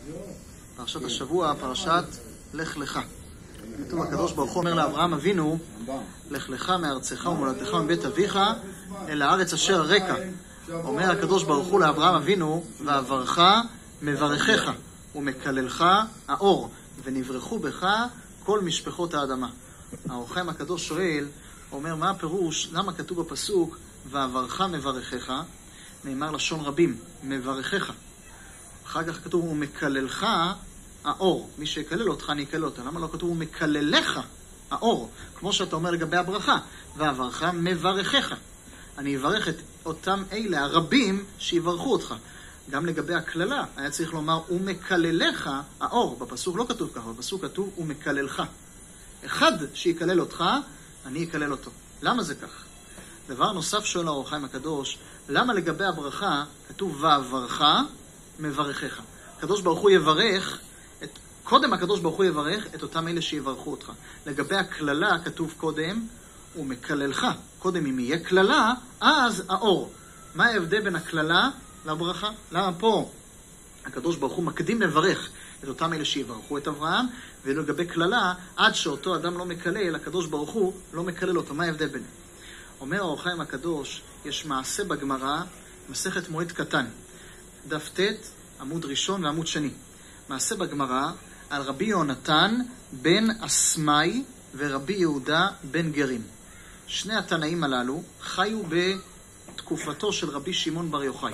פרשת השבוע, פרשת לך לך. כתוב הקדוש ברוך הוא אומר לאברהם אבינו, לך לך מארצך ומולדתך מבית אביך אל הארץ אשר רקע. אומר הקדוש ברוך הוא לאברהם אבינו, ואברך מברכך ומקללך האור, ונברחו בך כל משפחות האדמה. האור החיים הקדוש שואל, אומר מה הפירוש, למה כתוב בפסוק ואברך מברכך, נאמר לשון רבים, מברכך. אחר כך כתוב ומקללך האור, מי שיקלל אותך אני אקלל אותה. למה לא כתוב ומקללך האור, כמו שאתה אומר לגבי הברכה, ואברך מברכך, אני אברך את אותם אלה הרבים שיברכו אותך. גם לגבי הכללה היה צריך לומר ומקללך האור, בפסוק לא כתוב ככה, בפסוק כתוב ומקללך, אחד שיקלל אותך אני אקלל אותו. למה זה כך? דבר נוסף שואל האור החיים הקדוש, למה לגבי הברכה כתוב ואברך מברכך? הקדוש ברוך הוא יברך קודם הקדוש ברוך הוא יברך את אותם אלה שיברכו אותך. לגבי הכללה כתוב קודם ומקללך. קודם אם יהיה כללה, אז האור. מה ההבדל בין הכללה לברכה? למה פה הקדוש ברוך הוא מקדים לברך את אותם אלה שיברכו את אברהם, ולגבי כללה, עד שאותו אדם לא מקלל, הקדוש ברוך הוא לא מקלל אותו. מה ההבדל ביניהם? אומר האור החיים הקדוש, יש מעשה בגמרא, מסכת מועד קטן, דף ט' עמוד ראשון ועמוד שני. מעשה בגמרא על רבי יונתן בן אסמאי ורבי יהודה בן גרים. שני התנאים הללו חיו בתקופתו של רבי שמעון בר יוחאי.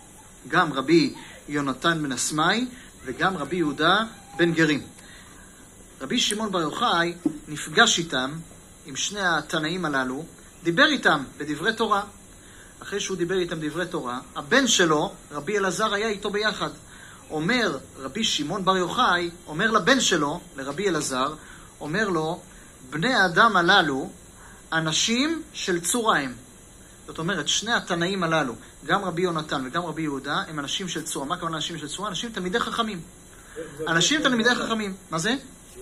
גם רבי יונתן בן אסמאי וגם רבי יהודה בן גרים. רבי שמעון בר יוחאי נפגש איתם, עם שני התנאים הללו, דיבר איתם בדברי תורה. אחרי שהוא דיבר איתם דברי תורה, הבן שלו, רבי אלעזר, היה איתו ביחד. אומר רבי שמעון בר יוחאי, אומר לבן שלו, לרבי אלעזר, אומר לו, בני האדם הללו, אנשים של צורה הם. זאת אומרת, שני התנאים הללו, גם רבי יונתן וגם רבי יהודה, הם אנשים של צורה. מה כמובן אנשים של צורה? אנשים תלמידי חכמים. אנשים תלמידי חכמים. מה זה?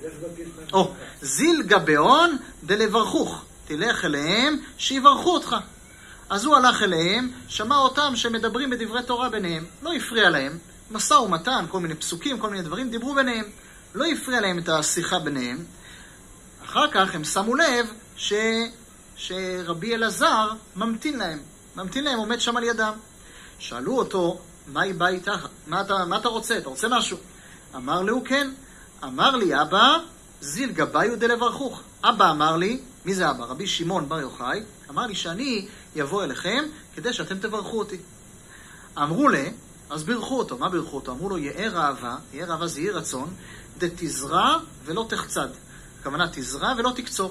זיל גבאון דלברכוך. תלך אליהם שיברכו אותך. אז הוא הלך אליהם, שמע אותם שמדברים בדברי תורה ביניהם, לא הפריע להם, משא ומתן, כל מיני פסוקים, כל מיני דברים, דיברו ביניהם, לא הפריע להם את השיחה ביניהם. אחר כך הם שמו לב שרבי אלעזר ממתין להם, עומד שם על ידם. שאלו אותו, מה היא באה איתך? מה אתה רוצה? אתה רוצה משהו? אמר לי, הוא כן. אמר לי, אבא, זיל גבאי דלברכוך. אבא אמר לי, מי זה אבא? רבי שמעון בר יוחאי, אמר לי שאני יבוא אליכם כדי שאתם תברכו אותי. אמרו לי, אז בירכו אותו. מה בירכו אותו? אמרו לו, יהיה אהבה זה יהיה רצון, דתזרע ולא תחצד. הכוונה תזרע ולא תקצור.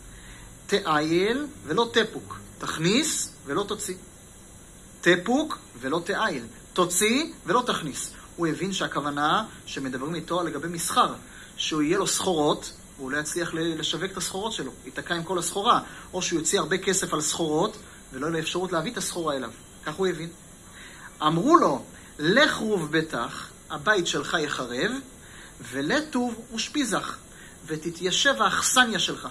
תאייל ולא תפוק. תכניס ולא תוציא. תפוק ולא תאייל. תוציא ולא תכניס. הוא הבין שהכוונה שמדברים איתו לגבי מסחר, שהוא יהיה לו סחורות, והוא לא יצליח לשווק את הסחורות שלו, ייתקע עם כל הסחורה, או שהוא יוציא הרבה כסף על סחורות, ולא יהיה אפשרות להביא את הסחורה אליו. כך הוא הבין. אמרו לו, לך רוב ביתך, הבית שלך יחרב, ולטוב ושפיזך, ותתיישב האכסניה שלך.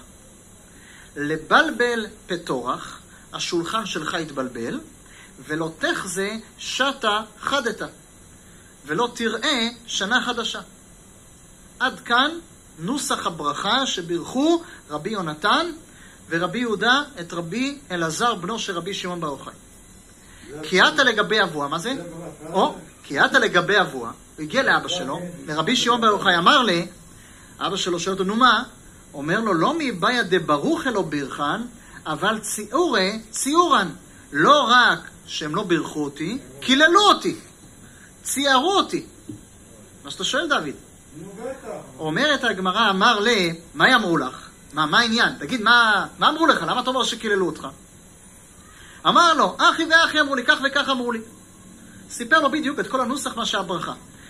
לבלבל פתורח, השולחן שלך יתבלבל, ולא תחזה שתה חדתה, ולא תראה שנה חדשה. עד כאן נוסח הברכה שבירכו רבי יונתן ורבי יהודה את רבי אלעזר בנו של רבי שמעון בר יוחאי. קייתה לגבי אבוה, מה זה? קייתה לגבי אבוה, הוא הגיע לאבא שלו, לרבי שמעון בר יוחאי, אמר לי, אבא שלו שואל אותו, נו מה? אומר לו, לא מבעיה דברוך אלו בירכן, אבל ציורן. לא רק שהם לא בירכו אותי, קיללו אותי, ציירו אותי. מה שאתה שואל דוד? אומרת הגמרא, אמר לי, מה אמרו לך? מה העניין? תגיד, מה אמרו לך? למה אתה אומר שקיללו אותך? אמר לו, אחי ואחי אמרו לי, כך וכך אמרו לי. סיפר לו בדיוק את כל הנוסח מה שהברכה.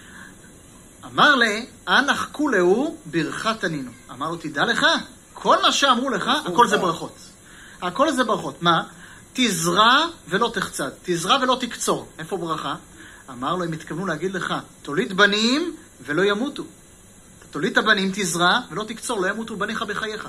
אמר לי, אנך כולהו ברכת ענינו. אמר לו, תדע לך, כל מה שאמרו לך, הכל זה ברכות. הכל זה ברכות. מה? תזרע ולא תחצד, תזרע ולא תקצור. איפה ברכה? אמר לו, הם התכוונו להגיד לך, תוליד בנים ולא ימותו. תוליד את הבנים, תזרע ולא תקצור, לא ימותו בניך בחייך.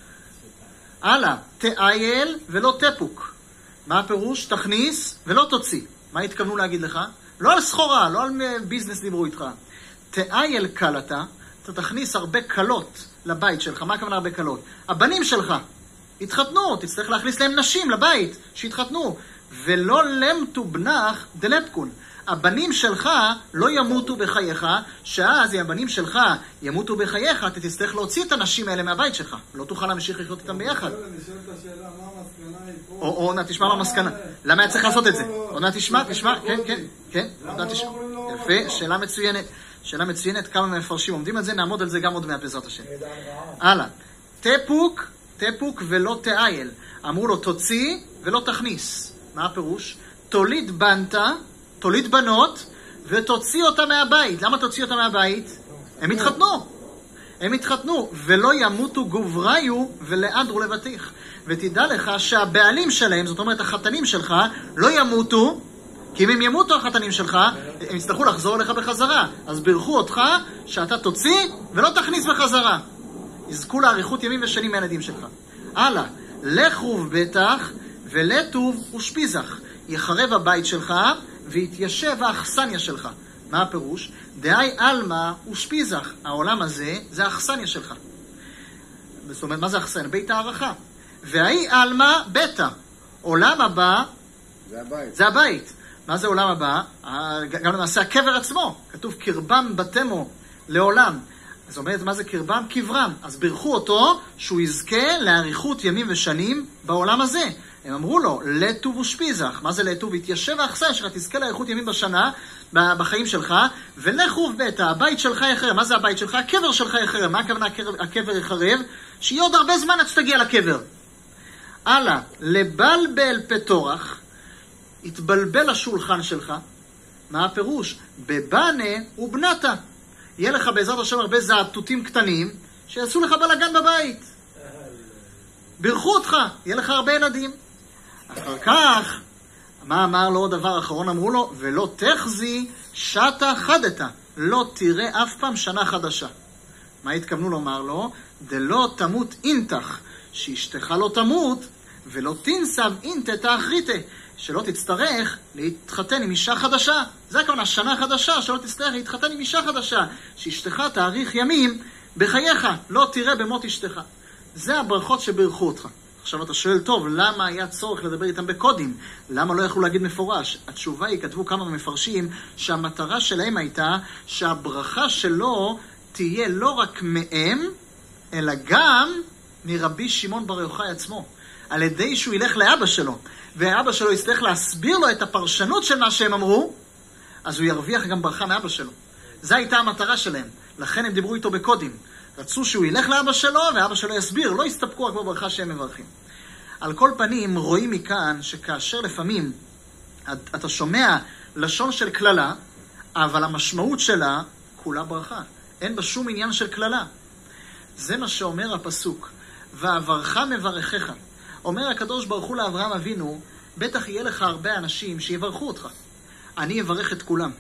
הלאה, תאייל ולא תפוק. מה הפירוש? תכניס ולא תוציא. מה התכוונו להגיד לך? לא על סחורה, לא על ביזנס דיברו איתך. תאייל קלתה, אתה תכניס הרבה קלות לבית שלך. מה הכוונה הרבה קלות? הבנים שלך התחתנו, תצטרך להכניס להם נשים לבית שהתחתנו. ולא למתו בנך דלפקון. הבנים שלך לא ימותו בחייך, שאז אם הבנים שלך ימותו בחייך, אתה תצטרך להוציא את הנשים האלה מהבית שלך. לא תוכל להמשיך לחיות איתם ביחד. אני שואל את השאלה, מה המסקנה היא פה? או תשמע מה המסקנה. למה היה צריך לעשות את זה? עוד מעט תשמע, כן. יפה, שאלה מצוינת. שאלה מצוינת, כמה מפרשים עומדים על זה, נעמוד על זה גם עוד מעט בעזרת השם. הלאה. תפוק ולא תאייל. אמרו לו, תוציא ולא תכניס. מה הפירוש? תוליד בנות ותוציא אותה מהבית. למה תוציא אותה מהבית? הם התחתנו. ולא ימותו גובריו ולעדרו לבטיח. ותדע לך שהבעלים שלהם, זאת אומרת החתנים שלך, לא ימותו, כי אם הם ימותו החתנים שלך, הם יצטרכו לחזור אליך בחזרה. אז בירכו אותך שאתה תוציא ולא תכניס בחזרה. יזכו לאריכות ימים ושנים מהילדים שלך. הלאה. לחרוב בטח ולטוב ושפיזח. יחרב הבית שלך ויתיישב האכסניה שלך. מה הפירוש? דאי אלמה ושפיזח. העולם הזה זה האכסניה שלך. זאת אומרת, מה זה אכסניה? בית הערכה. והאי אלמה ביתה. עולם הבא זה הבית. מה זה עולם הבא? גם למעשה הקבר עצמו. כתוב קרבם בתמו לעולם. זאת אומרת, מה זה קרבם? קברם. אז בירכו אותו שהוא יזכה לאריכות ימים ושנים בעולם הזה. הם אמרו לו, לטוב ושפיזח. מה זה לטוב? התיישב האכסניה שלך, תזכה לאריכות ימים בשנה, בחיים שלך, ולחרוב ביתה, הבית שלך יחרב. מה זה הבית שלך? הקבר שלך יחרב. מה הכוונה הקבר יחרב? שיהיה עוד הרבה זמן עד שתגיע לקבר. הלאה, לבלבל פתורח, התבלבל השולחן שלך. מה הפירוש? בבנה ובנתה. יהיה לך בעזרת השם הרבה זעתותים קטנים, שיעשו לך בלגן בבית. בירכו אותך, יהיה לך הרבה ילדים. אחר כך, מה אמר לו דבר אחרון? אמרו לו, ולא תחזי שתה חדתה. לא תראה אף פעם שנה חדשה. מה התכוונו לומר לו? דלא תמות אינתך, שאשתך לא תמות, ולא תנסב אינתתה אחריתה. שלא תצטרך להתחתן עם אישה חדשה. זה הכוונה, שנה חדשה, שלא תצטרך להתחתן עם אישה חדשה. שאשתך תאריך ימים בחייך, לא תראה במות אשתך. זה הברכות שבירכו אותך. עכשיו אתה שואל, טוב, למה היה צורך לדבר איתם בקודים? למה לא יכלו להגיד מפורש? התשובה היא, כתבו כמה מפרשים, שהמטרה שלהם הייתה שהברכה שלו תהיה לא רק מהם, אלא גם מרבי שמעון בר יוחאי עצמו. על ידי שהוא ילך לאבא שלו, ואבא שלו יצטרך להסביר לו את הפרשנות של מה שהם אמרו, אז הוא ירוויח גם ברכה מאבא שלו. זו הייתה המטרה שלהם. לכן הם דיברו איתו בקודים. רצו שהוא ילך לאבא שלו, ואבא שלו יסביר. לא יסתפקו רק בברכה שהם מברכים. על כל פנים, רואים מכאן שכאשר לפעמים אתה שומע לשון של כללה, אבל המשמעות שלה כולה ברכה. אין בה שום עניין של כללה. זה מה שאומר הפסוק. ועברך מברכך. אומר הקדוש ברוך הוא לאברהם אבינו, בטח יהיה לך הרבה אנשים שיברכו אותך. אני אברך את כולם.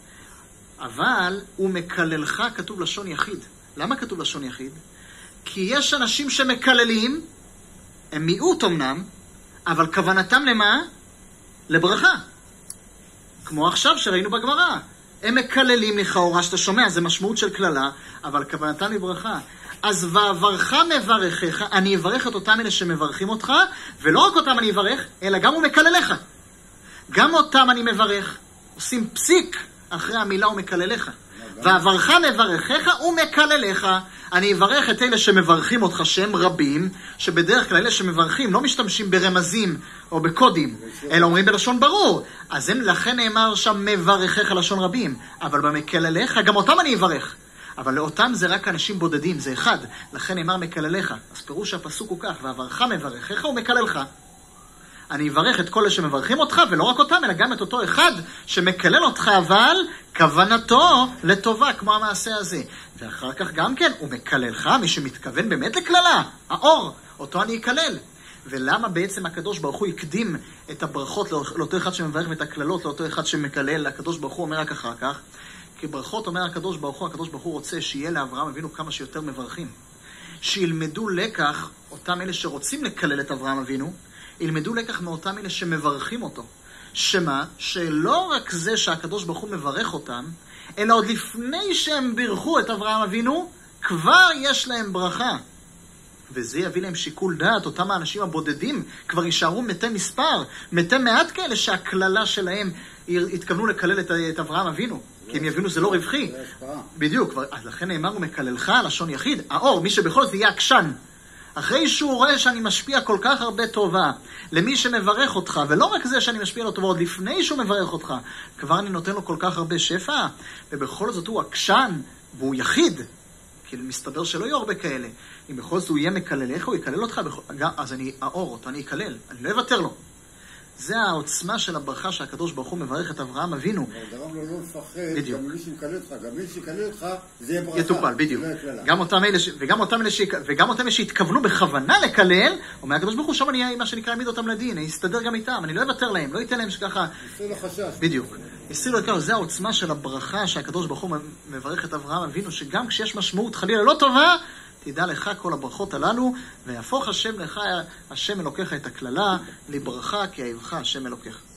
אבל הוא מקללך, כתוב לשון יחיד. למה כתוב לשון יחיד? כי יש אנשים שמקללים, הם מיעוט אמנם, אבל כוונתם למה? לברכה. כמו עכשיו שראינו בגמרא. הם מקללים לכאורה, שאתה שומע, זה משמעות של כללה, אבל כוונתם לברכה. אז ועברך מברכך, אני אברך את אותם אלה שמברכים אותך, ולא רק אותם אני אברך, אלא גם הוא מקללך. גם אותם אני מברך. עושים פסיק אחרי המילה הוא מקללך. ועברך מברכך ומקללך. אני אברך את אלה שמברכים אותך, שהם רבים, שבדרך כלל אלה שמברכים לא משתמשים ברמזים או בקודים, אלא אומרים בלשון ברור. אז לכן נאמר שם מברכך לשון רבים, אבל במקללך גם אותם אני אברך. אבל לאותם זה רק אנשים בודדים, זה אחד. לכן נאמר מקללך. אז פירוש הפסוק הוא כך, ועברך מברכך ומקללך. אני אברך את כל אלה שמברכים אותך, ולא רק אותם, אלא גם את אותו אחד שמקלל אותך, אבל כוונתו לטובה, כמו המעשה הזה. ואחר כך גם כן, הוא מקללך, מי שמתכוון באמת לקללה, האור, אותו אני אקלל. ולמה בעצם הקדוש ברוך הוא יקדים את הברכות לאותו אחד שמברך ואת הקללות לאותו אחד שמקלל? הקדוש ברוך הוא אומר רק אחר כך, כי ברכות אומר הקדוש ברוך הוא רוצה שיהיה לאברהם אבינו כמה שיותר מברכים. שילמדו לקח, אותם אלה שרוצים לקלל את אברהם אבינו, ילמדו לקח מאותם אלה שמברכים אותו. שמה? שלא רק זה שהקדוש ברוך הוא מברך אותם, אלא עוד לפני שהם בירכו את אברהם אבינו, כבר יש להם ברכה. וזה יביא להם שיקול דעת, אותם האנשים הבודדים כבר יישארו מתי מספר, מתי מעט כאלה שהכללה שלהם התכוונו לקלל את אברהם אבינו, כי הם יבינו זה לא רווחי. בדיוק, אז לכן נאמר הוא מקללך, לשון יחיד, האור, מי שבכל זה יהיה עקשן. אחרי שהוא רואה שאני משפיע כל כך הרבה טובה למי שמברך אותך, ולא רק זה שאני משפיע לו טובה, עוד לפני שהוא מברך אותך, כבר אני נותן לו כל כך הרבה שפע, ובכל זאת הוא עקשן, והוא יחיד, כי מסתבר שלא יהיו הרבה כאלה. אם בכל זאת הוא יהיה מקלל, איך הוא יקלל אותך? אז אני אעור אותו, אני אקלל, אני לא אוותר לו. זה העוצמה של הברכה שהקדוש ברוך הוא מברך את אברהם אבינו. אבל גרם לו לא לפחד, גם מי שמקלל אותך, גם מי שמקלל אותך, זה יהיה ברכה. יטופל, בדיוק. וגם אותם אלה שהתכוונו בכוונה לקלל, אומר הקדוש ברוך הוא, שם אני מה שנקרא העמיד אותם לדין, אני אסתדר גם איתם, אני לא אוותר להם, לא אתן להם שככה... יסיר לו חשש. בדיוק. יסיר לו לכך, זה העוצמה של הברכה שהקדוש ברוך הוא מברך את אברהם אבינו, שגם כשיש משמעות חלילה לא טובה, תדע לך כל הברכות הללו, ויהפוך השם לך, השם אלוקיך את הכללה, לברכה כי אהבך השם אלוקיך.